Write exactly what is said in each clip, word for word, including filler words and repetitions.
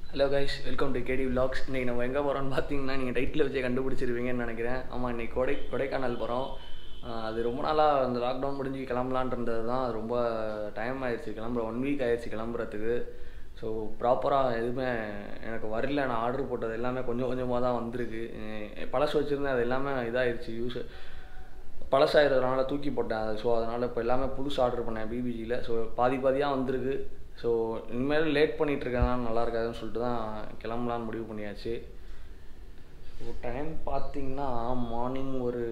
Hello guys, welcome to K D Vlogs. இன்னைக்கு நம்ம எங்கே போகிறோம்னு பார்த்தீங்கன்னா நீங்கள் டைட்டில் வச்சே கண்டுபிடிச்சிருவீங்கன்னு நினைக்கிறேன். ஆமாம், இன்றைக்கி கொடை கொடைக்கானல் போகிறோம். அது ரொம்ப நாளாக அந்த லாக்டவுன் முடிஞ்சு கிளம்பலான்றது தான். அது ரொம்ப டைம் ஆயிடுச்சு, கிளம்புற ஒன் வீக் ஆயிடுச்சு கிளம்புறதுக்கு. ஸோ ப்ராப்பராக எதுவுமே எனக்கு வரல. நான் ஆர்டர் போட்டது எல்லாமே கொஞ்சம் கொஞ்சமாக தான் வந்திருக்கு. பழசு வச்சுருந்தேன், அது எல்லாமே இதாகிடுச்சு. யூஸ் பழசாகிறதுனால தூக்கி போட்டேன் அது. ஸோ அதனால் இப்போ எல்லாமே புதுசு ஆர்டர் பண்ணேன் பிபிஜியில். ஸோ பாதி பாதியாக வந்திருக்கு. ஸோ இனிமேல் லேட் பண்ணிகிட்ருக்கேன்னா நல்லா இருக்காதுன்னு சொல்லிட்டு தான் கிளம்பலான்னு முடிவு பண்ணியாச்சு. ஸோ டைம் பார்த்திங்கன்னா மார்னிங் ஒரு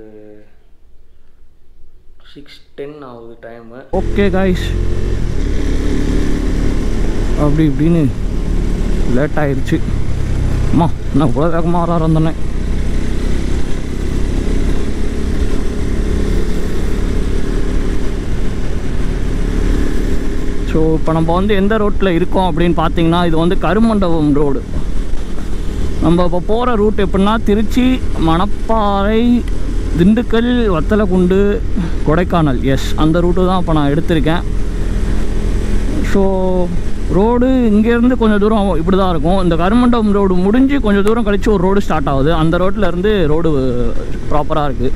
சிக்ஸ் டென் ஆகுது டைமு. ஓகே காய்ஸ், அப்படி இப்படின்னு லேட் ஆயிடுச்சு. அம்மா நான் இவ்வளோ வேகமாக வர வந்தேன். ஸோ இப்போ நம்ம வந்து எந்த ரோட்டில் இருக்கோம் அப்படின்னு பார்த்தீங்கன்னா, இது வந்து கருமண்டபம் ரோடு. நம்ம இப்போ போகிற ரூட் எப்படின்னா, திருச்சி, மணப்பாறை, திண்டுக்கல், வத்தலக்குண்டு, கொடைக்கானல். எஸ், அந்த ரூட்டு தான் இப்போ நான் எடுத்திருக்கேன். ஸோ ரோடு இங்கேருந்து கொஞ்சம் தூரம் இப்படி தான் இருக்கும். இந்த கருமண்டபம் ரோடு முடிஞ்சு கொஞ்சம் தூரம் கழித்து ஒரு ரோடு ஸ்டார்ட் ஆகுது. அந்த ரோட்டில் இருந்து ரோடு ப்ராப்பராக இருக்குது.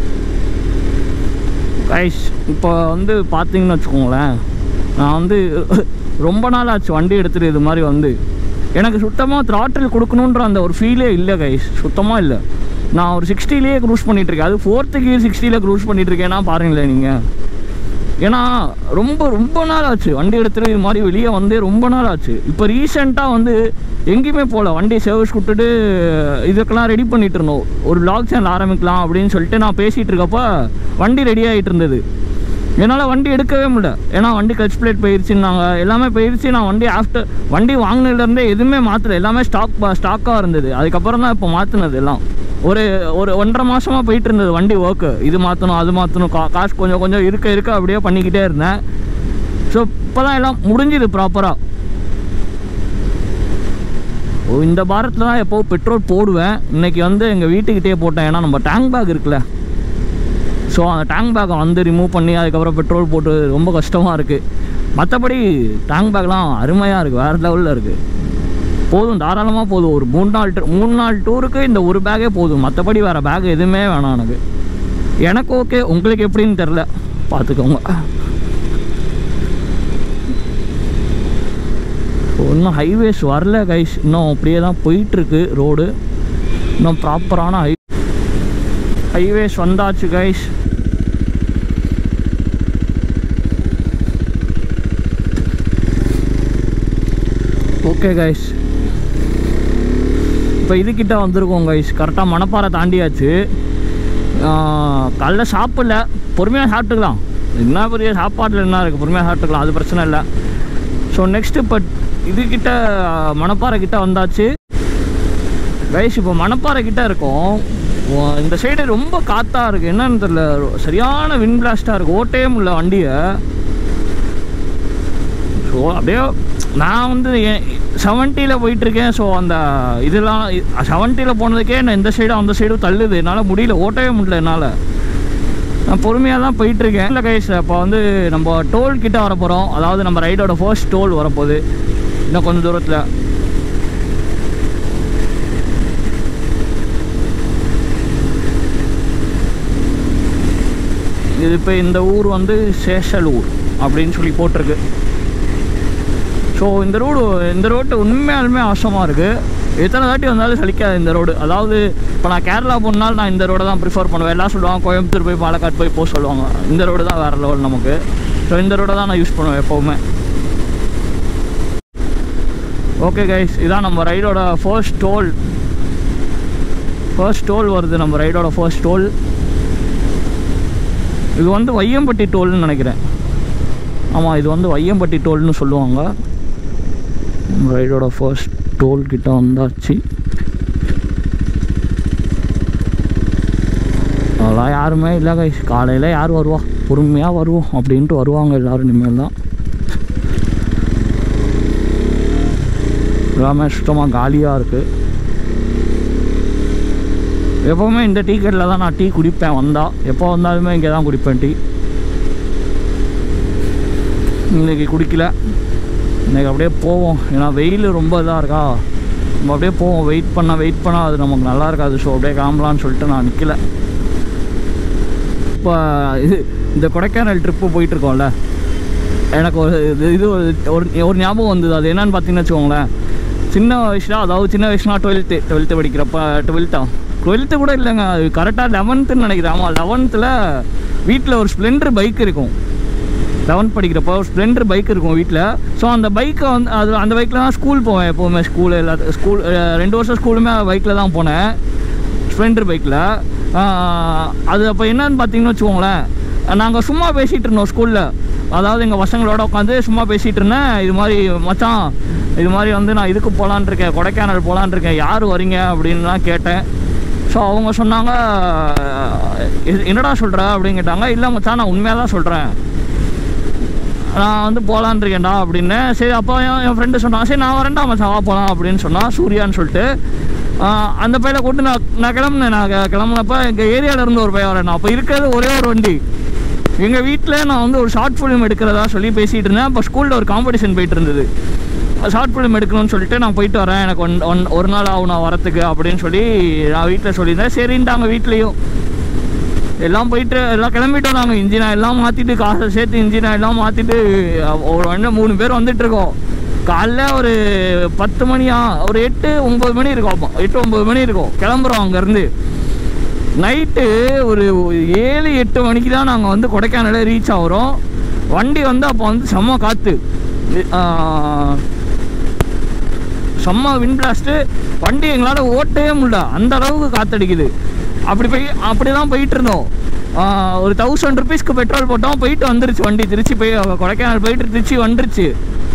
கைஸ் இப்போ வந்து பார்த்தீங்கன்னு வச்சுக்கோங்களேன், நான் வந்து ரொம்ப நாள் ஆச்சு வண்டி எடுத்துகிட்டு. இது மாதிரி வந்து எனக்கு சுத்தமாக த்ராட்டில் கொடுக்கணுன்ற அந்த ஒரு ஃபீலே இல்லை கைஸ், சுத்தமாக இல்லை. நான் ஒரு சிக்ஸ்டிலேயே க்ரூஸ் பண்ணிகிட்ருக்கேன். அது ஃபோர்த்து கியர் சிக்ஸ்டியில் க்ரூஸ் பண்ணிகிட்ருக்கேன்னா பாருங்களேன் நீங்கள். ஏன்னா ரொம்ப ரொம்ப நாள் ஆச்சு வண்டி எடுத்துகிட்டு இது மாதிரி வெளியே வந்து ரொம்ப நாள் ஆச்சு. இப்போ ரீசெண்டாக வந்து எங்கேயுமே போகல. வண்டி சர்வீஸ் கொடுத்துட்டு இதுக்கெல்லாம் ரெடி பண்ணிகிட்டு இருந்தோம். ஒரு விளாக் சேனல் ஆரம்பிக்கலாம் அப்படின்னு சொல்லிட்டு நான் பேசிகிட்டு இருக்கப்போ வண்டி ரெடி ஆகிட்டு இருந்தது. என்னால் வண்டி எடுக்கவே முடியல. ஏன்னா வண்டி கிளச் பிளேட் போயிடுச்சுன்னாங்க, எல்லாமே போயிடுச்சு. நான் வண்டி ஆஃப்டர் வண்டி வாங்கினதுலேருந்தே எதுவுமே மாற்றலை, எல்லாமே ஸ்டாக் ஸ்டாக்காக இருந்தது. அதுக்கப்புறம் தான் இப்போ மாற்றினது எல்லாம். ஒரு ஒரு ஒன்றரை மாதமாக போயிட்டு இருந்தது வண்டி ஒர்க்கு. இது மாற்றணும் அது மாற்றணும், கா காசு கொஞ்சம் கொஞ்சம் இருக்க இருக்க அப்படியே பண்ணிக்கிட்டே இருந்தேன். ஸோ இப்போ தான் எல்லாம் முடிஞ்சுது ப்ராப்பராக. ஓ, இந்த பாரத்தில் தான் எப்போது பெட்ரோல் போடுவேன். இன்றைக்கி வந்து எங்கள் வீட்டுக்கிட்டே போட்டேன். ஏன்னா நம்ம டேங்க் பேக் இருக்குல்ல, ஸோ அந்த டேங்க் பேக்கை வந்து ரிமூவ் பண்ணி அதுக்கப்புறம் பெட்ரோல் போட்டு ரொம்ப கஷ்டமாக இருக்குது. மற்றபடி டேங்க் பேக்லாம் அருமையாக இருக்குது, வேறு லெவலில் இருக்குது. போதும், தாராளமாக போதும். ஒரு மூணு நாள் மூணு நாள் டூருக்கு இந்த ஒரு பேக்கே போதும். மற்றபடி வேறு பேக் எதுவுமே வேணாம் எனக்கு. எனக்கு ஓகே, உங்களுக்கு எப்படின்னு தெரில, பார்த்துக்கோங்க. இன்னும் ஹைவேஸ் வரல கைஸ், இன்னும் அப்படியே தான் போயிட்டுருக்கு ரோடு. இன்னும் ப்ராப்பரான ஹை ஹைவேஸ் வந்தாச்சு கைஸ். ஓகே கைஸ், இப்போ இதுக்கிட்ட வந்திருக்கோம் கைஸ். கரெக்டாக மணப்பாறை தாண்டியாச்சு. காலைல சாப்பிடல, பொறுமையாக சாப்பிட்டுக்கலாம். என்ன பெரிய சாப்பாட்டில் என்ன இருக்குது, பொறுமையாக சாப்பிட்டுக்கலாம், அது பிரச்சனை இல்லை. ஸோ நெக்ஸ்ட்டு இப்போ இதுக்கிட்ட மணப்பாறை கிட்ட வந்தாச்சு கைஸ். இப்போ மணப்பாறை கிட்ட இருக்கோம். இந்த சைடு ரொம்ப காற்றாக இருக்குது, என்னன்னு தெரியல, சரியான விண்ட் பிளாஸ்டாக இருக்குது. ஓட்டே முடியல வண்டியை. ஸோ அப்படியே நான் வந்து செவன்ட்டியில் போயிட்டுருக்கேன். ஸோ அந்த இதெல்லாம் செவன்ட்டியில் போனதுக்கே நான் இந்த சைடும் அந்த சைடும் தள்ளுது. என்னால் முடியல, ஓட்டவே முடியல என்னால். நான் பொறுமையாக தான் போயிட்டுருக்கேன். இல்லை கைஸ், இப்போ வந்து நம்ம டோல் கிட்ட வர போகிறோம். அதாவது நம்ம ரைடோட ஃபர்ஸ்ட் டோல் வரப்போகுது இன்னும் கொஞ்சம் தூரத்தில். இது இப்போ இந்த ஊர் வந்து சேஷலூர் அப்படின்னு சொல்லி போட்டிருக்கு. ஸோ இந்த ரோடு இந்த ரோட்டு உண்மையாலுமே அவசரமாக இருக்குது. எத்தனை தாட்டி வந்தாலும் சலிக்காது இந்த ரோடு. அதாவது இப்போ நான் கேரளா போனாலும் நான் இந்த ரோடை தான் ப்ரிஃபர் பண்ணுவேன். எல்லாம் சொல்லுவாங்க கோயம்புத்தூர் போய் பாலக்காடு போய் போக சொல்லுவாங்க. இந்த ரோடு தான் வேறு லெவல் நமக்கு. ஸோ இந்த ரோடை தான் நான் யூஸ் பண்ணுவேன் எப்போவுமே. ஓகே கைஸ், இதான் நம்ம ரைடோட ஃபர்ஸ்ட் டோல். ஃபர்ஸ்ட் டோல் வருது நம்ம ரைடோட ஃபர்ஸ்ட் டோல். இது வந்து வையம்பட்டி டோல்னு நினைக்கிறேன். ஆமாம், இது வந்து வையம்பட்டி டோல்னு சொல்லுவாங்க. ரைடோட ஃபர்ஸ்ட் டோல் கிட்ட வந்தாச்சு. அதெல்லாம் யாருமே இல்லை கைஸ். காலையில் யார் வருவா, பொறுமையாக வருவோம் அப்படின்ட்டு வருவாங்க எல்லோரும். இனிமேல் தான் எல்லாமே சுத்தமாக காலியாக இருக்குது. எப்போவுமே இந்த டீ கடையில் தான் நான் டீ குடிப்பேன். வந்தால் எப்போ வந்தாலுமே இங்கே தான் குடிப்பேன் டீ. இன்றைக்கி குடிக்கல. இன்றைக்கி அப்படியே போவோம். ஏன்னா வெயில் ரொம்ப இதாக இருக்கா, நம்ம அப்படியே போவோம். வெயிட் பண்ண வெயிட் பண்ணால் அது நமக்கு நல்லா இருக்காது. ஸோ அப்படியே கிளம்பலான்னு சொல்லிட்டு நான் நிற்கல. இப்போ இது இந்த கொடைக்கானல் ட்ரிப்பு போயிட்டுருக்கோம்ல, எனக்கு ஒரு இது ஒரு ஒரு ஞாபகம் வந்தது. அது என்னன்னு பார்த்தீங்கன்னு வச்சுக்கோங்களேன், சின்ன வயசில், அதாவது சின்ன வயசுனா டுவெல்த்து டுவெல்த்து படிக்கிறப்ப டுவெல்த்தா டுவெல்த்து கூட இல்லைங்க, அது கரெக்டாக லெவன்த்துன்னு நினைக்கிறேன். ஆமாம், லெவன்த்தில் வீட்டில் ஒரு ஸ்ப்ளெண்டர் பைக் இருக்கும். லெவன்த் படிக்கிறப்போ ஒரு ஸ்ப்ளெண்டர் பைக் இருக்கும் வீட்டில். ஸோ அந்த பைக்கை வந்து அது அந்த பைக்கில் தான் ஸ்கூல் போவேன் எப்போவுமே. ஸ்கூல் எல்லா ஸ்கூல் ரெண்டு வருஷம் ஸ்கூலுமே பைக்கில் தான் போனேன், ஸ்ப்ளெண்டர் பைக்கில். அது அப்போ என்னன்னு பார்த்தீங்கன்னு வச்சுக்கோங்களேன், நாங்கள் சும்மா பேசிகிட்டு இருந்தோம் ஸ்கூலில். அதாவது எங்கள் பசங்களோட உட்காந்து சும்மா பேசிகிட்டு இருந்தேன். இது மாதிரி மச்சான், இது மாதிரி வந்து நான் இதுக்கு போகலான் இருக்கேன், கொடைக்கானல் போகலான் இருக்கேன், யார் வரீங்க அப்படின்லாம் கேட்டேன். ஸோ அவங்க சொன்னாங்க, என்னடா சொல்கிற அப்படின்னு கேட்டாங்க. இல்லை மச்சான், நான் உண்மையாக தான் சொல்கிறேன், நான் வந்து போகலான் இருக்கேன்டா அப்படின்னு. சரி, அப்போ என் ஃப்ரெண்டு சொன்னான், சரி நான் வரேன்டா மச்சான் வா போகலாம் அப்படின்னு சொன்னான், சூர்யான்னு சொல்லிட்டு. அந்த பையில கூட்டு நான் நான் கிளம்புனேன். நான் கிளம்புனப்போ எங்கள் ஏரியாவில் இருந்து ஒரு பையன் வரேன். நான் அப்போ இருக்கிறது ஒரே ஒரு வண்டி. எங்கள் வீட்டில் நான் வந்து ஒரு ஷார்ட் ஃபிலிம் எடுக்கிறதா சொல்லி பேசிகிட்டு இருந்தேன். அப்போ ஸ்கூலில் ஒரு காம்படிஷன் போயிட்டு இருந்தது, ஷார்ட் ஃபிலிம் எடுக்கணும்னு சொல்லிட்டு நான் போயிட்டு வரேன், எனக்கு ஒன் ஒன் ஒரு நாள் ஆகும் நான் வரத்துக்கு அப்படின்னு சொல்லி நான் வீட்டில் சொல்லியிருந்தேன். சரின்ட்டாங்க வீட்லேயும். எல்லாம் போயிட்டு எல்லாம் கிளம்பிட்டோம். நாங்கள் இன்ஜினா எல்லாம் மாற்றிட்டு, காசை சேர்த்து இன்ஜினா எல்லாம் மாற்றிட்டு ஒரு வண்டி மூணு பேர் வந்துட்டுருக்கோம். காலைல ஒரு பத்து மணியா ஒரு எட்டு ஒம்பது மணி இருக்கும், எட்டு ஒம்பது மணி இருக்கும் கிளம்புறோம் அங்கேருந்து. நைட்டு ஒரு ஏழு எட்டு மணிக்கு தான் நாங்கள் வந்து கொடைக்கானலே ரீச் ஆகிறோம். வண்டி வந்து அப்போ வந்து செம்ம காற்று, செம்ம விண்ட் பிளாஸ்ட்டு. வண்டி எங்களால் ஓட்டவே முடியல, அந்த அளவுக்கு காற்றடிக்குது. அப்படி போய் அப்படி தான் போயிட்டு இருந்தோம். ஒரு தௌசண்ட் ருபீஸ்க்கு பெட்ரோல் போட்டோம், போயிட்டு வந்துருச்சு வண்டி. திருச்சி போய் கொடைக்கானல் போயிட்டு திருச்சி வந்துருச்சு.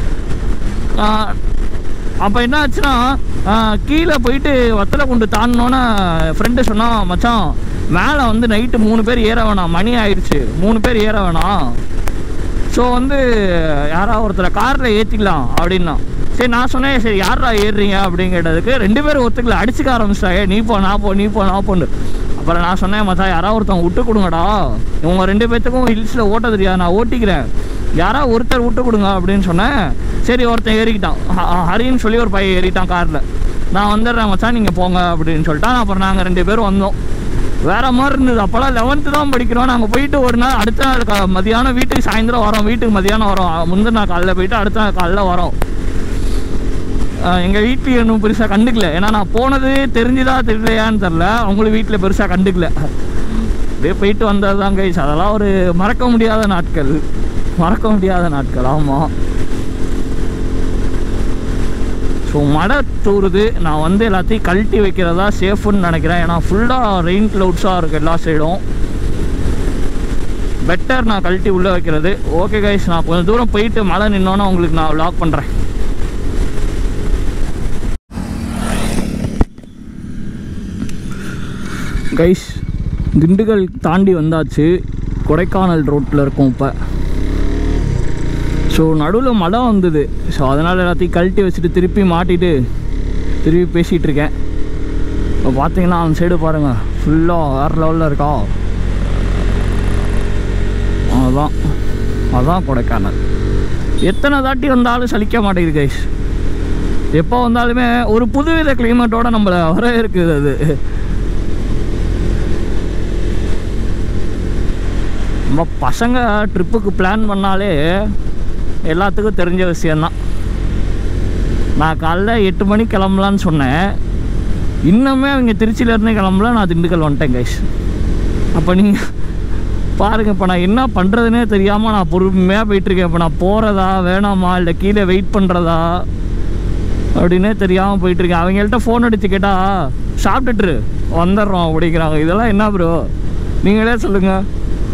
அப்போ என்ன ஆச்சுன்னா, கீழே போயிட்டு வத்தலை கொண்டு தாண்டினோன்னே ஃப்ரெண்டு சொன்னான், மச்சான் மேலே வந்து நைட்டு மூணு பேர் ஏற வேணாம், மணி ஆயிடுச்சு, மூணு பேர் ஏற வேணாம், ஸோ வந்து யாராவது ஒருத்தர் காரில் ஏற்றிக்கலாம் அப்படின்னா. சரி நான் சொன்னேன், சரி யாரா ஏறுறீங்க அப்படின்னு கேட்டதுக்கு ரெண்டு பேரும் ஒருத்தங்களை அடிச்சுக்க ஆரம்பிச்சிட்டாங்க, நீ போ நான் போ நீ போ நான் போன்னு. அப்புறம் நான் சொன்னேன், மச்சான் யாராவது ஒருத்தவங்க விட்டு கொடுங்கடா, இவங்க ரெண்டு பேர்த்துக்கும் ஹில்ஸில் ஓட்ட தெரியாது, நான் ஓட்டிக்கிறேன், யாராவது ஒருத்தர் விட்டு கொடுங்க அப்படின்னு சொன்னேன். சரி ஒருத்தன் ஏறிக்கிட்டான், ஹரின்னு சொல்லி ஒரு பையன் ஏறிட்டான் காரில். நான் வந்துடுறேன் மச்சான் நீங்கள் போங்க அப்படின்னு சொல்லிட்டான். அப்புறம் நாங்கள் ரெண்டு பேரும் வந்தோம். வேறு மாதிரி இருந்தது. அப்போல்லாம் லெவன்த்து தான் படிக்கிறோம். நாங்கள் போயிட்டு ஒரு நாள் அடுத்த நாள் மதியானம் வீட்டுக்கு சாயந்தரம் வரோம், வீட்டுக்கு மதியானம் வரோம். முந்தின நாள் காலையில் போயிட்டு அடுத்த நாள் காலையில் வரோம். எங்கள் வீட்டில் இன்னும் பெருசாக கண்டுக்கல, ஏன்னா நான் போனது தெரிஞ்சுதா தெரியலையான்னு தெரில, அவங்களும் வீட்டில் பெருசாக கண்டுக்கல. அப்படியே போயிட்டு வந்தது தான் கைஸ். அதெல்லாம் ஒரு மறக்க முடியாத நாட்கள், மறக்க முடியாத நாட்கள். ஆமாம். ஸோ மழை தூருது, நான் வந்து எல்லாத்தையும் கழட்டி வைக்கிறதா சேஃப்னு நினைக்கிறேன். ஏன்னா ஃபுல்லாக ரெயின் க்ளவுட்ஸாக இருக்குது எல்லா சைடும். பெட்டர் நான் கழட்டி உள்ளே வைக்கிறது. ஓகே கைஸ், நான் கொஞ்சம் தூரம் போயிட்டு மழை நின்னோன்னா உங்களுக்கு நான் வ்ளாக் பண்ணுறேன். கைஸ், திண்டுக்கல் தாண்டி வந்தாச்சு, கொடைக்கானல் ரோட்டில் இருக்கோம் இப்போ. ஸோ நடுவில் மழை வந்தது, ஸோ அதனால் எல்லாத்தையும் கழட்டி வச்சுட்டு திருப்பி மாட்டிட்டு திருப்பி பேசிகிட்டு இருக்கேன். இப்போ பார்த்தீங்கன்னா அந்த சைடு பாருங்கள், ஃபுல்லாக வேறு லெவலில் இருக்கா. அதுதான் அதுதான் கொடைக்கானல். எத்தனை தாட்டி வந்தாலும் சலிக்க மாட்டேங்குது கைஸ். எப்போ வந்தாலுமே ஒரு புதுவித கிளைமேட்டோடு நம்மளை வர இருக்குது. அது நம்ம பசங்க ட்ரிப்புக்கு பிளான் பண்ணாலே எல்லாத்துக்கும் தெரிஞ்ச விஷயந்தான். நான் காலைல எட்டு மணிக்கு கிளம்பலான்னு சொன்னேன், இன்னுமே அவங்க திருச்சியிலேருந்தே கிளம்பல, நான் திண்டுக்கல் வந்துட்டேன் கைஸ். அப்போ நீங்கள் பாருங்கள், இப்போ நான் என்ன பண்ணுறதுனே தெரியாமல் நான் பொறுமையாக போயிட்டுருக்கேன். இப்போ நான் போகிறதா வேணாமா இல்லை கீழே வெயிட் பண்ணுறதா அப்படின்னே தெரியாமல் போயிட்டுருக்கேன். அவங்கள்ட்ட ஃபோன் அடித்து கேட்டால் சாப்பிட்டுட்டு வந்துடுறோம் அப்படிங்கிறாங்க. இதெல்லாம் என்ன ப்ரோ, நீங்களே சொல்லுங்கள்.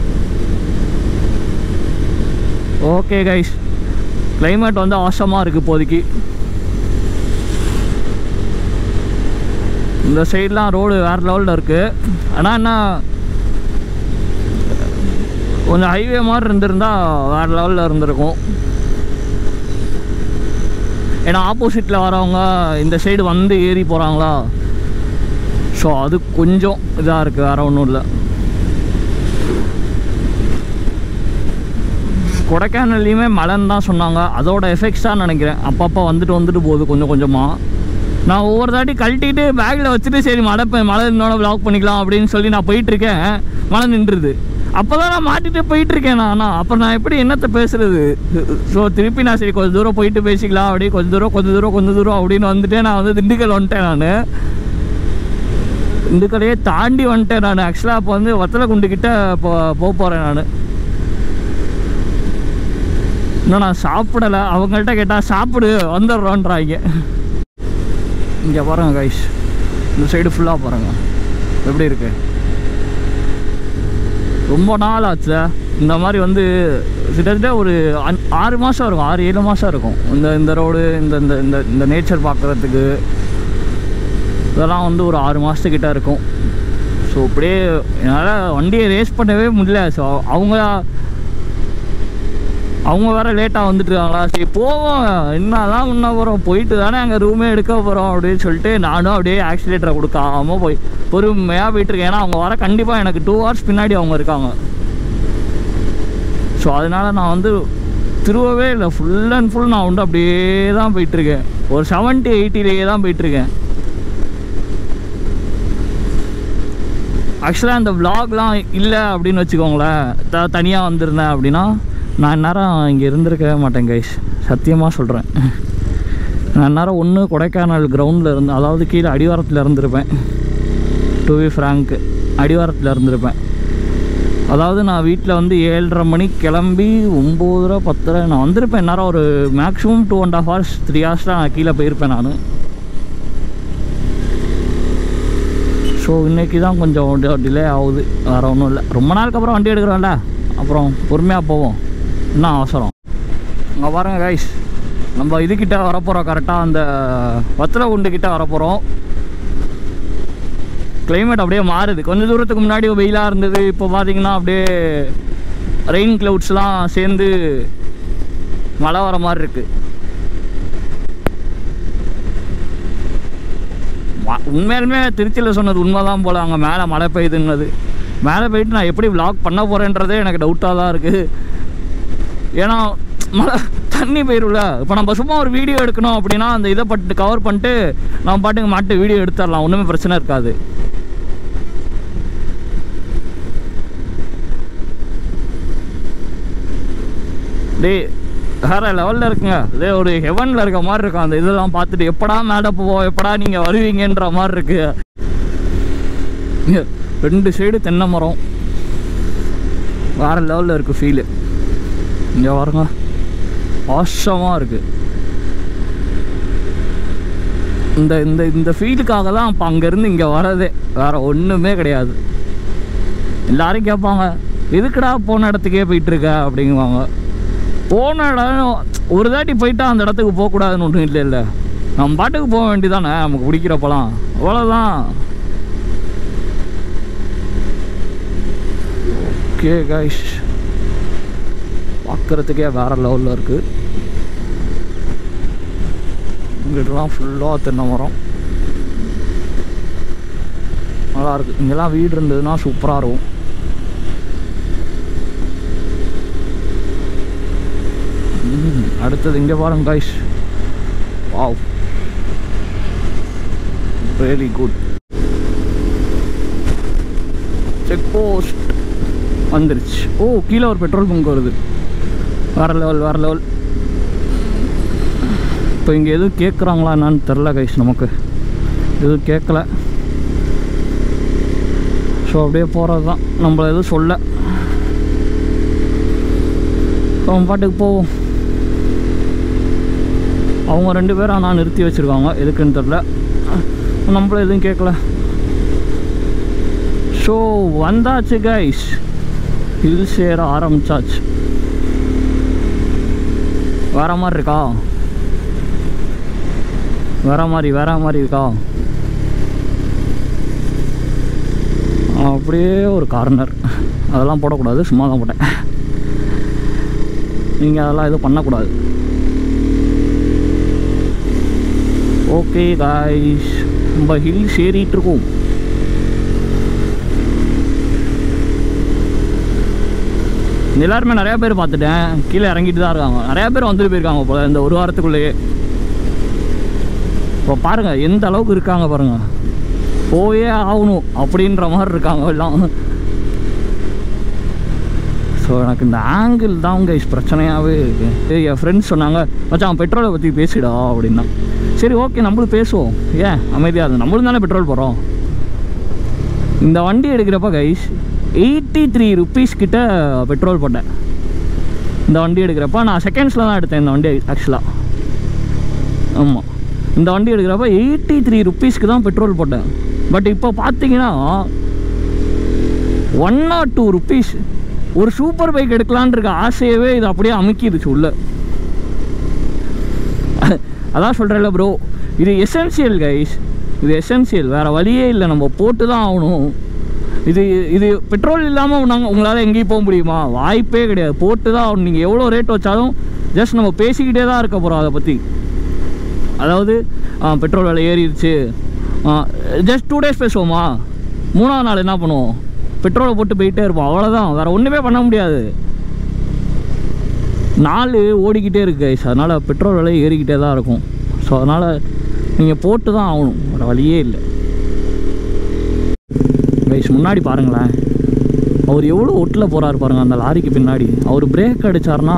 ஓகே கைஸ், கிளைமேட் வந்து ஆசமாக இருக்குது இப்போதைக்கு. இந்த சைட்லாம் ரோடு வேறு லெவலில் இருக்குது. ஆனால் என்ன கொஞ்சம் ஹைவே மாதிரி இருந்திருந்தால் வேறு லெவலில் இருந்திருக்கும். ஏன்னா ஆப்போசிட்டில் வரவங்க இந்த சைடு வந்து ஏறி போகிறாங்களா, ஸோ அது கொஞ்சம் இதாக இருக்குது, வேறு ஒன்றும் இல்லை. கொடைக்கானல்லையுமே மழைன்னு தான் சொன்னாங்க. அதோட எஃபெக்ட்ஸ் தான் நினைக்கிறேன். அப்பப்போ வந்துட்டு வந்துட்டு போகுது கொஞ்சம் கொஞ்சமாக. நான் ஒவ்வொரு தாட்டி கழட்டிட்டு பேக்கில் வச்சுட்டு சரி மழை மழை இன்னொன்று வ்ளாக் பண்ணிக்கலாம் அப்படின்னு சொல்லி நான் போயிட்டுருக்கேன். மழை நின்றுது. அப்போ தான் நான் மாட்டிகிட்டு போயிட்டுருக்கேன். நான் ஆனால் அப்புறம் நான் எப்படி என்னத்தை பேசுகிறது? ஸோ திருப்பி நான் சரி கொஞ்சம் தூரம் போயிட்டு பேசிக்கலாம் அப்படி கொஞ்சம் தூரம் கொஞ்சம் தூரம் கொஞ்சம் தூரம் அப்படின்னு வந்துட்டு நான் வந்து திண்டுக்கல் வந்துட்டேன். நான் திண்டுக்கலையே தாண்டி வந்துட்டேன். நான் ஆக்சுவலாக அப்போ வந்து வத்தலக்குண்டுக்கிட்ட இப்போ போக போகிறேன். நான் இன்னும் நான் சாப்பிடலை. அவங்கள்ட்ட கேட்டால் சாப்பிடு வந்துடுறோன்றாங்க. இங்கே பாருங்கள் கைஸ், இந்த சைடு ஃபுல்லாக பாருங்கள் எப்படி இருக்கு. ரொம்ப நாள் ஆச்சு இந்த மாதிரி வந்து. கிட்டத்தட்ட ஒரு ஆறு மாதம் இருக்கும், ஆறு ஏழு மாதம் இருக்கும் இந்த இந்த ரோடு இந்த இந்த இந்த இந்த நேச்சர் பார்க்குறதுக்கு. இதெல்லாம் வந்து ஒரு ஆறு மாதத்துக்கிட்ட இருக்கும். ஸோ இப்படியே என்னால் வண்டியை ரேஸ் பண்ணவே முடியல. ஸோ அவங்க அவங்க வேறு லேட்டாக வந்துட்டுருக்காங்களா, சரி போவோம் என்ன தான் முன்ன போகிறோம், போயிட்டு தானே அங்கே ரூமே எடுக்க போகிறோம் அப்படின்னு சொல்லிட்டு நானும் அப்படியே ஆக்சிலேட்டரை கொடுக்காம போய் பொறுமையாக போயிட்டுருக்கேன். ஏன்னா அவங்க வர கண்டிப்பாக எனக்கு டூ ஹவர்ஸ் பின்னாடி அவங்க இருக்காங்க. ஸோ அதனால் நான் வந்து திரும்பவே இல்லை, ஃபுல் அண்ட் ஃபுல் நான் வந்து அப்படியே தான் போயிட்டுருக்கேன். ஒரு செவன்ட்டி எயிட்டிலேயே தான் போயிட்டுருக்கேன். ஆக்சுவலாக இந்த விலாக்லாம் இல்லை அப்படின்னு வச்சுக்கோங்களேன், த தனியாக வந்திருந்தேன் அப்படின்னா நான் நேரம் இங்கே இருந்திருக்கவே மாட்டேன் கைஸ், சத்தியமாக சொல்கிறேன். நான் நேரம் ஒன்று கொடைக்கானல் கிரவுண்டில் இருந்து, அதாவது கீழே அடிவாரத்தில் இருந்திருப்பேன். டு பி ஃப்ராங்க் அடிவாரத்தில் இருந்திருப்பேன். அதாவது நான் வீட்டில் வந்து ஏழரை மணிக்கு கிளம்பி ஒம்போதரை பத்தரை நான் வந்திருப்பேன். நேரம் ஒரு maximum two and half hours three hours தான் நான் கீழே போயிருப்பேன் நான். ஸோ இன்றைக்கி தான் கொஞ்சம் டிலே ஆகுது, வேறு ஒன்றும் இல்லை. ரொம்ப நாளுக்கு அப்புறம் வண்டி எடுக்கிறோம்ல, அப்புறம் பொறுமையாக போவோம், என்ன அவசரம். அங்கே பாருங்க கைஸ், நம்ம இதுக்கிட்ட வரப்போகிறோம், கரெக்டாக அந்த வத்தலக்குண்டுக்கிட்ட வரப்போகிறோம். கிளைமேட் அப்படியே மாறுது. கொஞ்சம் தூரத்துக்கு முன்னாடி வெயிலாக இருந்தது, இப்போ பார்த்தீங்கன்னா அப்படியே ரெயின் க்ளவுட்ஸ்லாம் சேர்ந்து மழை வர மாதிரி இருக்குது. உண்மையாலுமே திருச்சியில் சொன்னது உண்மை தான் போல், அங்கே மேலே மழை பெய்யுதுன்னது. மேலே போயிட்டு நான் எப்படி விலாக் பண்ண போகிறேன்றதே எனக்கு டவுட்டாக தான் இருக்குது. ஏன்னா மழை தண்ணி போயிடும்ல. இப்போ நம்ம சும்மா ஒரு வீடியோ எடுக்கணும் அப்படின்னா அந்த இதை பட்டு கவர் பண்ணிட்டு நம்ம பாட்டுக்கு மாட்டு வீடியோ எடுத்துடலாம், ஒன்றுமே பிரச்சனை இருக்காது. டே வேறு லெவலில் இருக்குங்க, இதே ஒரு ஹெவனில் இருக்க மாதிரி இருக்கும். அந்த இதெல்லாம் பார்த்துட்டு எப்படா மேலே போவோம், எப்படா நீங்கள் வருவீங்கன்ற மாதிரி இருக்கு. ரெண்டு சைடு தென்னை மரம், வேறு லெவலில் இருக்குது ஃபீலு. இங்கே பாருங்க, ஆசமாக இருக்குது. இந்த இந்த இந்த ஃபீலுக்காக தான் இப்போ அங்கேருந்து இங்கே வரதே, வேறு ஒன்றுமே கிடையாது. எல்லோரும் கேட்பாங்க எதுக்குடா போன இடத்துக்கே போயிட்டுருக்க அப்படிங்குவாங்க. போன இடம் ஒரு தாட்டி போயிட்டா அந்த இடத்துக்கு போகக்கூடாதுன்னு ஒன்றும் இல்லை இல்லை, நம்ம பாட்டுக்கு போக வேண்டியதானே நமக்கு பிடிக்கிறப்பலாம், அவ்வளோதான். ஓகே கைஸ், பார்க்குறதுக்கே வேறு லெவலில் இருக்குது. இங்கிட்டலாம் ஃபுல்லாக தென்னை மரம், நல்லாயிருக்கு. இங்கெல்லாம் வீடு இருந்ததுன்னா சூப்பராக இருக்கும். அடுத்தது இங்கே பாருங்க guys, wow very good. Check post வந்துருச்சு. ஓ கீழே ஒரு பெட்ரோல் பங்க் வருது, வேறு லெவல் வேறு லெவல். இப்போ இங்கே எதுவும் கேட்குறாங்களா என்னான்னு தெரில கைஸ், நமக்கு எதுவும் கேட்கல. ஸோ அப்படியே போகிறது தான், நம்மளை எதுவும் சொல்ல, நம்ம பாட்டுக்கு போவோம். அவங்க ரெண்டு பேரும் ஆனால் நிறுத்தி வச்சுருக்காங்க, எதுக்குன்னு தெரில, நம்மளும் எதுவும் கேட்கல. ஸோ வந்தாச்சு கைஸ், ஹில்ஸ் ஏற ஆரம்பிச்சாச்சு. வேற மாதிரி இருக்கா, வேற மாதிரி வேற மாதிரி இருக்கா. அப்படியே ஒரு கார்னர், அதெல்லாம் போடக்கூடாது, சும்மா தான் போட்டேன். நீங்கள் அதெல்லாம் எதுவும் பண்ணக்கூடாது. ஓகே காய்ஸ், நம்ம ஹில்ஸ் ஏறிட்டுருக்கோம். எல்லாருமே நிறையா பேர் பார்த்துட்டேன், கீழே இறங்கிட்டு தான் இருக்காங்க. நிறையா பேர் வந்துட்டு போயிருக்காங்க போல இந்த ஒரு வாரத்துக்குள்ளேயே. இப்போ பாருங்கள் எந்த அளவுக்கு இருக்காங்க பாருங்கள், போயே ஆகணும் அப்படின்ற மாதிரி இருக்காங்க எல்லாம். ஸோ எனக்கு இந்த ஆங்கிள் தான் கைஸ் பிரச்சனையாகவே இருக்குது. என் ஃப்ரெண்ட்ஸ் சொன்னாங்க மச்சான் பெட்ரோலை பற்றி பேசிடா அப்படின்னா. சரி ஓகே நம்மளும் பேசுவோம், ஏன் அமைதியாக அது நம்மளும் தானே பெட்ரோல் போகிறோம். இந்த வண்டி எடுக்கிறப்ப கைஸ் எயிட்டி த்ரீ ருப்பீஸ் கிட்ட பெட்ரோல் போட்டேன். இந்த வண்டி எடுக்கிறப்ப நான் செகண்ட்ஸில் தான் எடுத்தேன் இந்த வண்டி ஆக்சுவலாக. ஆமாம், இந்த வண்டி எடுக்கிறப்ப எயிட்டி த்ரீ ருப்பீஸ்க்கு தான் பெட்ரோல் போட்டேன். பட் இப்போ பார்த்தீங்கன்னா ஒன் நாட் டூ ருப்பீஸ். ஒரு சூப்பர் பைக் எடுக்கலான் இருக்க ஆசையவே இது அப்படியே அமுக்கிடுச்சு உள்ள. அதான் சொல்கிறேன்ல ப்ரோ, இது எசென்சியல் கைஸ், இது எசென்சியல், வேறு வழியே இல்லை, நம்ம போட்டு தான் ஆகணும். இது இது பெட்ரோல் இல்லாமல் நாங்கள் உங்களால் எங்கேயும் போக முடியுமா? வாய்ப்பே கிடையாது, போட்டு தான் ஆகணும். நீங்கள் எவ்வளோ ரேட் வச்சாலும் ஜஸ்ட் நம்ம பேசிக்கிட்டே தான் இருக்க போகிறோம் அதை பற்றி. அதாவது பெட்ரோல் விலை ஏறிடுச்சு, ஜஸ்ட் டூ டேஸ் பேசுவோமா, மூணாவது நாள் என்ன பண்ணுவோம், பெட்ரோலை போட்டு போயிட்டே இருப்போம், அவ்வளோதான், வேறு ஒன்றுமே பண்ண முடியாது. நாள் ஓடிக்கிட்டே இருக்கு கைஸ், அதனால் பெட்ரோல் விலை ஏறிக்கிட்டே தான் இருக்கும். ஸோ அதனால் நீங்கள் போட்டு தான் ஆகணும், வேறு வழியே இல்லை கைஸ். முன்னாடி பாருங்களேன், அவர் எவ்வளோ ஒட்டில் போகிறாரு பாருங்கள் அந்த லாரிக்கு பின்னாடி. அவர் பிரேக் அடித்தார்னா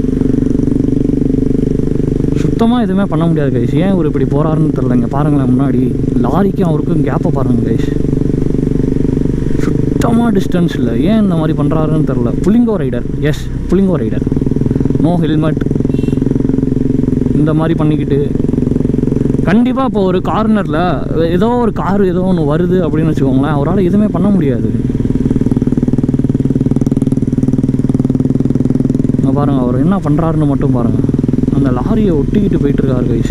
சுத்தமாக எதுவுமே பண்ண முடியாது கைஸ். ஏன் அவர் இப்படி போகிறாருன்னு தெரில. இங்கே பாருங்களேன், முன்னாடி லாரிக்கும் அவருக்கும் கேப்பை பாருங்கள் கைஸ், சுத்தமாக டிஸ்டன்ஸ் இல்லை. ஏன் இந்த மாதிரி பண்ணுறாருன்னு தெரில. புலிங்கோ ரைடர், எஸ் புலிங்கோ ரைடர், நோ ஹெல்மெட், இந்த மாதிரி பண்ணிக்கிட்டு கண்டிப்பாக இப்போ ஒரு கார்னரில் ஏதோ ஒரு கார் ஏதோ ஒன்று வருது அப்படின்னு வச்சுக்கோங்களேன், அவரால் எதுவுமே பண்ண முடியாது. பாருங்கள் அவர் என்ன பண்ணுறாருன்னு மட்டும் பாருங்கள், அந்த லாரியை ஒட்டிக்கிட்டு போயிட்டுருக்காரு கைஸ்.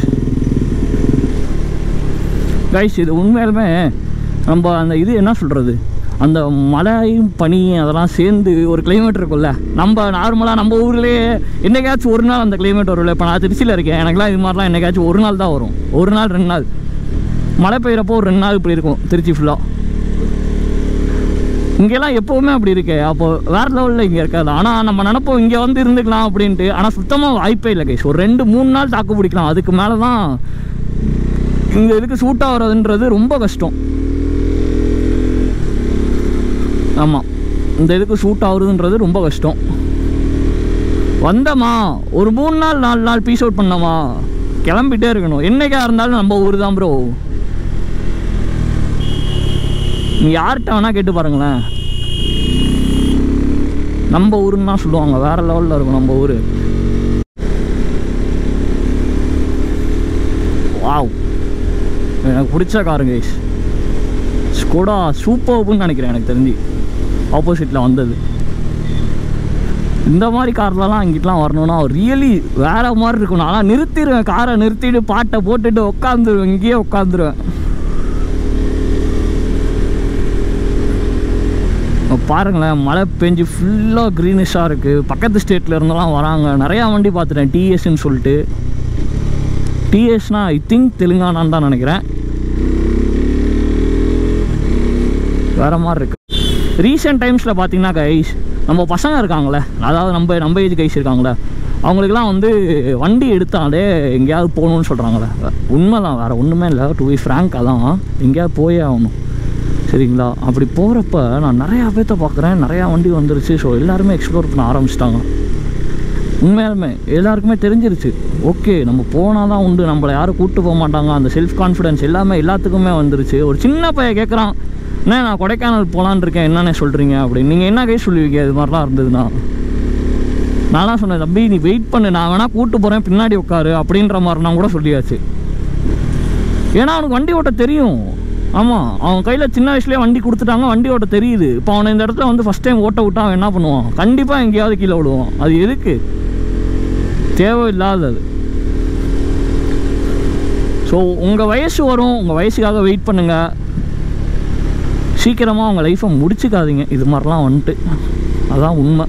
கைஸ் இது உண்மையாலுமே நம்ம அந்த இது என்ன சொல்கிறது, அந்த மழையும் பனியும் அதெல்லாம் சேர்ந்து ஒரு கிளைமேட் இருக்கும்ல, நம்ம நார்மலாக நம்ம ஊர்லேயே என்றைக்காச்சும் ஒரு நாள் அந்த கிளைமேட் வரும்ல. இப்போ நான் திருச்சியில் இருக்கேன், எனக்குலாம் இது மாதிரிலாம் என்றைக்காச்சும் ஒரு நாள் தான் வரும், ஒரு நாள் ரெண்டு நாள் மழை பெய்கிறப்போ ஒரு ரெண்டு நாள் இப்படி இருக்கும் திருச்சி ஃபுல்லாக. இங்கெல்லாம் எப்போவுமே அப்படி இருக்கு, அப்போ வேறு லெவலில் இங்கே இருக்காது. ஆனால் நம்ம நினப்போம் இங்கே வந்து இருந்துக்கலாம் அப்படின்ட்டு, ஆனால் சுத்தமாக வாய்ப்பே இல்லை கைஸ். ஒரு ரெண்டு மூணு நாள் தாக்கு பிடிக்கலாம், அதுக்கு மேலே தான் இங்கே இதுக்கு சூட்டாக வர்றதுன்றது ரொம்ப கஷ்டம். ஆமாம், இந்த இதுக்கு ஷூட் ஆகுறதுன்றது ரொம்ப கஷ்டம். வந்தோமா ஒரு மூணு நாள் நாலு நாள் பீஸ் அவுட் பண்ணோமா கிளம்பிட்டே இருக்கணும். என்றைக்கா இருந்தாலும் நம்ம ஊர் தான் ப்ரோ. நீ யார்கிட்ட வேணால் கேட்டு பாருங்களேன், நம்ம ஊருன்னு தான் சொல்லுவாங்க, வேறு லெவலில் இருக்கும் நம்ம ஊர். வாவ், எனக்கு பிடிச்ச காருங்க கைஸ், ஸ்கோடா சூப்பர்புன்னு நினைக்கிறேன். எனக்கு தெரிஞ்சு ஆப்போசிட்டில் வந்தது இந்த மாதிரி கார்லலாம் இங்கிட்டலாம் வரணும்னா ரியலி வேறு மாதிரி இருக்கும். நான் நிறுத்திடுவேன், காரை நிறுத்திட்டு பாட்டை போட்டுட்டு உட்காந்துருவேன், இங்கேயே உட்காந்துருவேன். பாருங்களேன், மழை பெஞ்சு ஃபுல்லாக க்ரீனிஷாக இருக்குது. பக்கத்து ஸ்டேட்டில் இருந்தெல்லாம் வராங்க, நிறையா வண்டி பார்த்துட்டேன் டிஎஸ்ன்னு சொல்லிட்டு. டிஎஸ்னால் ஐ திங்க் தெலுங்கானான்னு தான் நினைக்கிறேன். வேறு மாதிரி இருக்குது. ரீசெண்ட் டைம்ஸில் பார்த்தீங்கன்னா கைஸ், நம்ம பசங்க இருக்காங்களே, அதாவது நம்ம நம்ம ஏஜ் கைஸ் இருக்காங்களே, அவங்களுக்குலாம் வந்து வண்டி எடுத்தாலே எங்கேயாவது போகணுன்னு சொல்கிறாங்களே. உண்மை தான், வேறு ஒன்றுமே இல்லை, டு பி ஃப்ராங்காக தான் எங்கேயாவது போயே ஆகணும். சரிங்களா, அப்படி போகிறப்ப நான் நிறையா பேர்த்த பார்க்குறேன், நிறையா வண்டி வந்துருச்சு. ஸோ எல்லாருமே எக்ஸ்ப்ளோர் பண்ண ஆரம்பிச்சிட்டாங்க. உண்மையாலுமே எல்லாருக்குமே தெரிஞ்சிருச்சு, ஓகே நம்ம போனால் தான் உண்டு, நம்மளை யாரும் கூப்பிட்டு போக மாட்டாங்க. அந்த செல்ஃப் கான்ஃபிடென்ஸ் எல்லாமே எல்லாத்துக்குமே வந்துருச்சு. ஒரு சின்ன பையன் கேட்குறான், என்ன நான் கொடைக்கானல் போகலான்னு இருக்கேன், என்னென்ன சொல்கிறீங்க அப்படின்னு. நீங்கள் என்ன கேஸ் சொல்லுவீங்க இது மாதிரிலாம் இருந்ததுன்னா? நான்லாம் சொன்னேன், தம்பி நீ வெயிட் பண்ணு, நான் வேணால் கூப்பிட்டு போகிறேன், பின்னாடி உட்காரு அப்படின்ற மாதிரி நான் கூட சொல்லியாச்சு. ஏன்னா அவனுக்கு வண்டி ஓட்ட தெரியும். ஆமாம், அவன் கையில் சின்ன வயசுலேயே வண்டி கொடுத்துட்டாங்க, வண்டி ஓட்ட தெரியுது. இப்போ அவனை இந்த இடத்துல வந்து ஃபஸ்ட் டைம் ஓட்ட விட்டா அவன் என்ன பண்ணுவான்? கண்டிப்பாக எங்கேயாவது கீழே விடுவான். அது எதுக்கு? தேவையில்லாதது. ஸோ உங்கள் வயசு வரும், உங்கள் வயசுக்காக வெயிட் பண்ணுங்கள். சீக்கிரமாக உங்கள் லைஃப்பை முடிச்சுக்காதீங்க இது மாதிரிலாம் வந்துட்டு. அதுதான் உண்மை.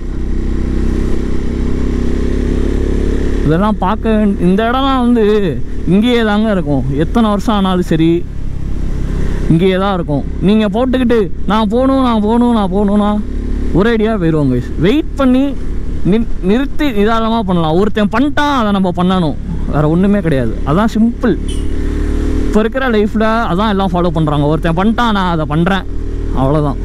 இதெல்லாம் பார்க்க வேண்டிய இந்த இடம்லாம் வந்து இங்கேயே தாங்க இருக்கும். எத்தனை வருஷம் ஆனாலும் சரி இங்கேயே தான் இருக்கும். நீங்கள் போட்டுக்கிட்டு நான் போகணும் நான் போகணும் நான் போகணுன்னா ஒரே ஐடியாக போயிடுவோம் கைஸ். வெயிட் பண்ணி நி நிறுத்தி நிதானமாக பண்ணலாம். ஒருத்தன் பண்ணிட்டான் அதை நம்ம பண்ணணும், வேறு ஒன்றுமே கிடையாது. அதான் சிம்பிள். இப்போ இருக்கிற லைஃப்பில் அதான் எல்லாம் ஃபாலோ பண்ணுறாங்க. ஒருத்தன் பண்ணிட்டான், நான் அதை பண்ணுறேன், அவ்வளோதான்.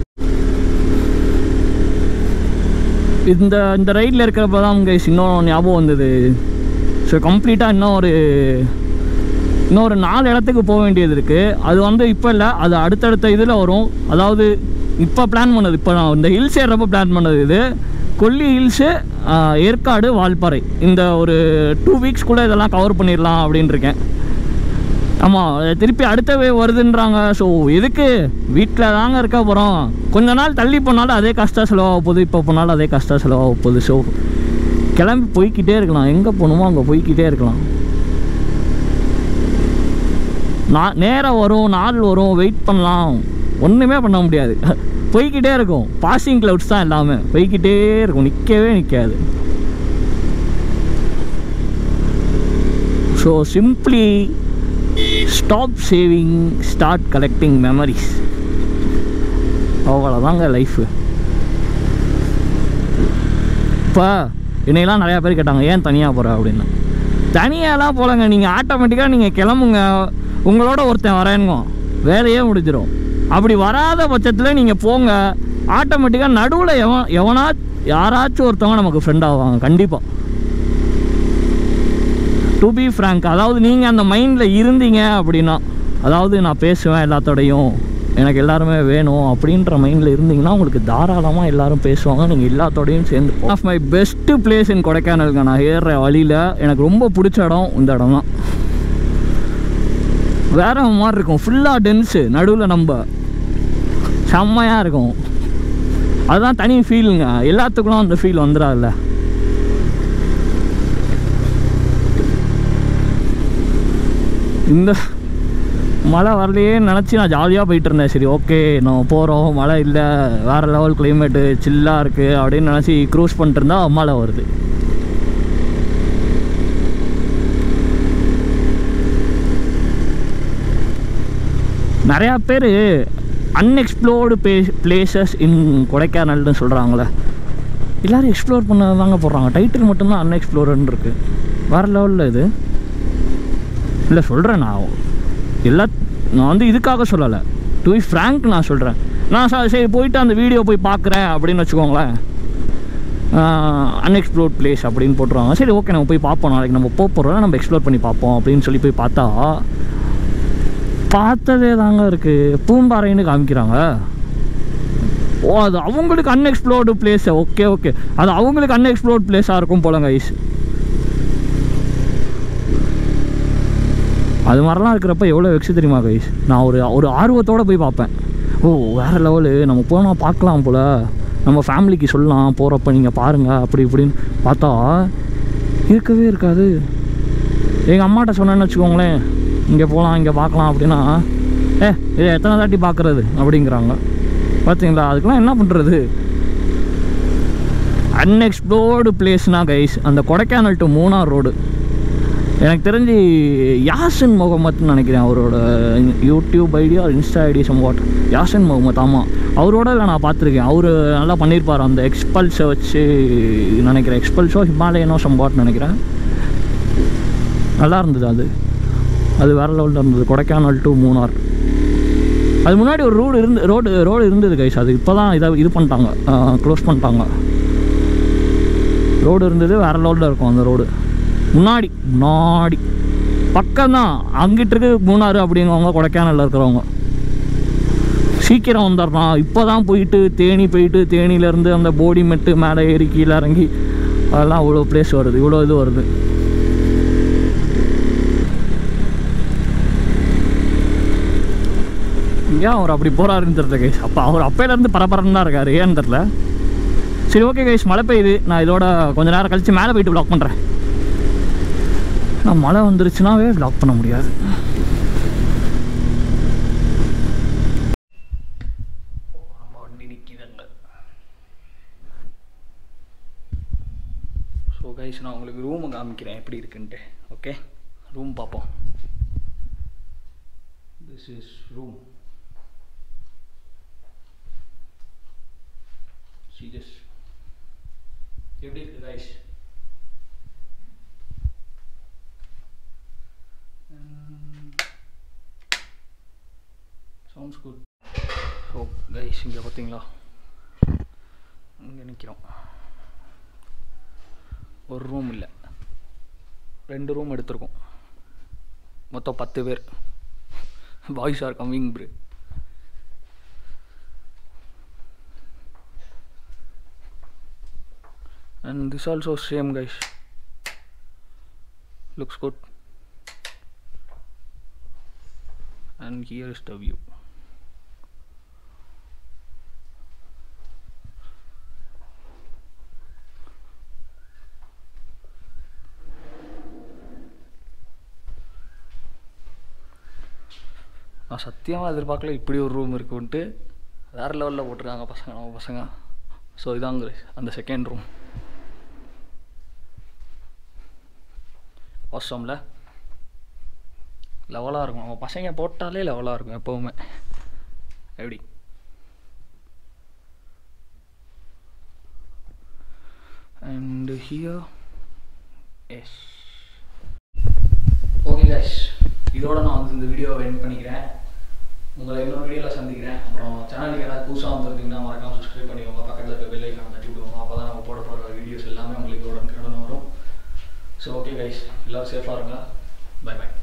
இந்த இந்த ரைடில் இருக்கிறப்ப தான் கைஸ் இன்னும் ஞாபகம் வந்தது. ஸோ கம்ப்ளீட்டாக இன்னும் ஒரு இன்னும் ஒரு நாலு இடத்துக்கு போக வேண்டியது இருக்குது. அது வந்து இப்போ இல்லை, அது அடுத்தடுத்த இதில் வரும். அதாவது இப்போ பிளான் பண்ணது, இப்போ நான் இந்த ஹில்ஸ் ஏறப்போ பிளான் பண்ணது இது கொல்லி ஹில்ஸு, ஏற்காடு, வால்பாறை. இந்த ஒரு டூ வீக்ஸ்குள்ளே இதெல்லாம் கவர் பண்ணிடலாம் அப்படின்னு இருக்கேன். ஆமாம், திருப்பி அடுத்தவே வருதுன்றாங்க. ஸோ எதுக்கு, வீட்டில் தாங்க இருக்க போகிறோம். கொஞ்ச நாள் தள்ளி போனாலும் அதே கஷ்டம் செலவாக போகுது, இப்போ போனாலும் அதே கஷ்டம் செலவாக போகுது. ஸோ கிளம்பி போய்கிட்டே இருக்கலாம், எங்கே போகணுமோ அங்கே போய்கிட்டே இருக்கலாம். நான் நேரம் வரும், நாள் வரும், வெயிட் பண்ணலாம், ஒன்றுமே பண்ண முடியாது. போய்கிட்டே இருக்கும். பாசிங் க்ளவுட்ஸ் தான் எல்லாமே, போய்கிட்டே இருக்கும், நிற்கவே நிற்காது. So simply stop saving, start collecting memories. அவ்வளோதாங்க லைஃபு. இப்போ என்னையெல்லாம் நிறையா பேர் கேட்டாங்க, ஏன் தனியாக போகிற அப்படின்னா. தனியாலாம் போகலங்க, நீங்கள் ஆட்டோமேட்டிக்காக நீங்கள் கிளம்புங்க, உங்களோட ஒருத்தன் வரேங்க, வேலையே முடிஞ்சிடும். அப்படி வராத பட்சத்தில் நீங்கள் போங்க, ஆட்டோமேட்டிக்காக நடுவில் எவன் எவனா யாராச்சும் ஒருத்தவங்க நமக்கு ஃப்ரெண்ட் ஆவாங்க கண்டிப்பாக. டு பி ஃப்ராங்க், அதாவது நீங்கள் அந்த மைண்டில் இருந்தீங்க அப்படின்னா, அதாவது நான் பேசுவேன் எல்லாத்தோடையும், எனக்கு எல்லாருமே வேணும் அப்படின்ற மைண்டில் இருந்தீங்கன்னா உங்களுக்கு தாராளமாக எல்லோரும் பேசுவாங்க, நீங்கள் எல்லாத்தோடையும் சேர்ந்து. One of my best place in கொடைக்கானலுங்க. நான் ஏறுற வழியில் எனக்கு ரொம்ப பிடிச்ச இடம் இந்த இடம் தான். வேற மாதிரி இருக்கும், ஃபுல்லாக டென்ஸு, நடுவில் நம்ம செம்மையாக இருக்கும். அதுதான் தனி ஃபீலுங்க, எல்லாத்துக்கும் அந்த ஃபீல் வந்துடாதுல்ல. இந்த மழை வரலையே நினச்சி நான் ஜாலியாக போயிட்டு இருந்தேன். சரி ஓகே நம்ம போகிறோம், மழை இல்லை, வேறு லெவல் கிளைமேட்டு, சில்லாக இருக்குது அப்படின்னு நினச்சி க்ரூஸ் பண்ணிட்டு இருந்தா மழை வருது. நிறையா பேர் அன்எக்ஸ்ப்ளோர்டு பே பிளேசஸ் இன் கொடைக்கானல்னு சொல்கிறாங்களே, எல்லோரும் எக்ஸ்ப்ளோர் பண்ண தாங்க போடுறாங்க. டைட்டில் மட்டும்தான் அன்எக்ஸ்ப்ளோர்டுன்னு இருக்குது. வேறு லெவலில் இது இல்லை சொல்கிறேன். நான் எல்லா நான் வந்து இதுக்காக சொல்லலை, டு பி ஃப்ராங்க் நான் சொல்கிறேன். நான் சரி போயிட்டு அந்த வீடியோ போய் பார்க்குறேன் அப்படின்னு வச்சுக்கோங்களேன், அன்எக்ஸ்ப்ளோர்ட் பிளேஸ் அப்படின்னு போட்டுருவாங்க. சரி ஓகே நம்ம போய் பார்ப்போம், நாளைக்கு நம்ம போக போகிறோம், நம்ம எக்ஸ்ப்ளோர் பண்ணி பார்ப்போம் அப்படின்னு சொல்லி போய் பார்த்தா பார்த்ததே தாங்க இருக்குது, பூம்பாறைன்னு காமிக்கிறாங்க. ஓ அது அவங்களுக்கு அன்எக்ஸ்ப்ளோர்டு பிளேஸு, ஓகே ஓகே அது அவங்களுக்கு அன்எக்ஸ்ப்ளோர்ட் பிளேஸாக இருக்கும் போலங்க ஐஸ். அது மாதிரிலாம் இருக்கிறப்ப எவ்வளோ வெக்ஸ் தெரியுமா கைஸ். நான் ஒரு ஒரு ஆர்வத்தோடு போய் பார்ப்பேன். ஓ வேறு லெவலு, நம்ம போனால் பார்க்கலாம் போல், நம்ம ஃபேமிலிக்கு சொல்லலாம் போகிறப்ப நீங்கள் பாருங்கள் அப்படி இப்படின்னு பார்த்தா இருக்கவே இருக்காது. எங்கள் அம்மாட்ட சொன்னேன்னு வச்சுக்கோங்களேன், இங்கே போகலாம் இங்கே பார்க்கலாம் அப்படின்னா, ஏ இதை எத்தனை தாட்டி பார்க்குறது அப்படிங்கிறாங்க. பார்த்தீங்களா, அதுக்கெலாம் என்ன பண்ணுறது. அன்எக்ஸ்ப்ளோர்டு பிளேஸ்னால் கைஸ் அந்த கொடைக்கானல் டு மூணார் ரோடு. எனக்கு தெரிஞ்சு யாசின் முகமத்னு நினைக்கிறேன் அவரோட YouTube ID or Insta ID somewhat. Yasin Mohammed, ஆமாம் அவரோட இல்லை நான் பார்த்துருக்கேன். அவர் நல்லா பண்ணியிருப்பார் அந்த எக்ஸ்பல்ஸை வச்சு நினைக்கிறேன், எக்ஸ்பல்ஸோ ஹிமாலயனோ சம்வாட் நினைக்கிறேன். நல்லா இருந்தது அது, அது வேறு லெவலில் இருந்தது. கொடைக்கானல் டு மூணார். அது முன்னாடி ஒரு ரோடு இருந்து ரோடு ரோடு இருந்தது கைஸ், அது இப்போ தான் இதை இது பண்ணிட்டாங்க, க்ளோஸ் பண்ணிட்டாங்க. ரோடு இருந்தது, வேறு லெவலில் இருக்கும் அந்த ரோடு. முன்னாடி முன்னாடி பக்கம்தான், அங்கிட்டு இருக்கு மூணாறு அப்படிங்கிறவங்க கொடைக்கானலில் இருக்கிறவங்க சீக்கிரம் வந்துடுறான். இப்போ தான் போயிட்டு தேனி போயிட்டு தேனியிலேருந்து அந்த போடி மெட்டு மேலே ஏறி கீழே இறங்கி அதெல்லாம் அவ்வளோ பிளேஸ் வருது, இவ்வளோ இது வருது. ஏன் அவர் அப்படி போகிறாருன்னு தெரியல கைஸ். அப்போ அவர் அப்பையிலேருந்து பரபரன்னு தான் இருக்கார், ஏன்னு தெரில. சரி ஓகே கைஸ், மழை பெய்யுது. நான் இதோட கொஞ்சம் நேரம் கழித்து மேலே போயிட்டு வ்ளாக் பண்ணுறேன். நான் மழை வந்துருச்சுனாவே வ்ளாக் பண்ண முடியாது. வண்டி நிற்கிதுங்க. ஸோ கைஸ் நான் உங்களுக்கு ரூமை காமிக்கிறேன் எப்படி இருக்குன்ட்டு. ஓகே ரூம் பார்ப்போம். This is room. see this. எப்படி இருக்கு guys? sounds good. So guys இங்கே பார்த்தீங்களா, இங்கே நிற்கிறோம். ஒரு ரூம் இல்லை, ரெண்டு ரூம் எடுத்திருக்கோம். மொத்தம் பத்து பேர். Boys are coming bro. And this also same guys, looks good. And here is the view. நான் சத்தியமாக எதிர்பார்க்கல இப்படி ஒரு ரூம் இருக்குன்ட்டு. வேறு லெவலில் போட்டிருக்காங்க பசங்க, நம்ம பசங்க. ஸோ இதாங்க அந்த செகண்ட் ரூம். அவசரம்ல லெவலாக இருக்கும். நம்ம பசங்க போட்டாலே லெவலாக இருக்கும் எப்போவுமே. எப்படி and here yes. Okay guys, இதோட நான் வந்து இந்த வீடியோவை எண்ட் பண்ணிக்கிறேன். உங்களை இன்னொரு வீடியோவில் சந்திக்கிறேன். அப்புறம் சேனலுக்கு ஏதாவது புதுசாக வந்துருந்தீங்கன்னா மறக்காமல் சப்ஸ்கிரைப் பண்ணிக்கோங்க. பக்கத்தில் இருக்க பெல் ஐக்கானை தட்டி விடுவோம். அப்போ தான் நம்ம போட போகிற வீடியோஸ் எல்லாமே உங்களுக்கு உடனுக்குடன் வரும். ஸோ ஓகே கைஸ், எல்லோரும் சேஃபாக இருங்க. Bye by.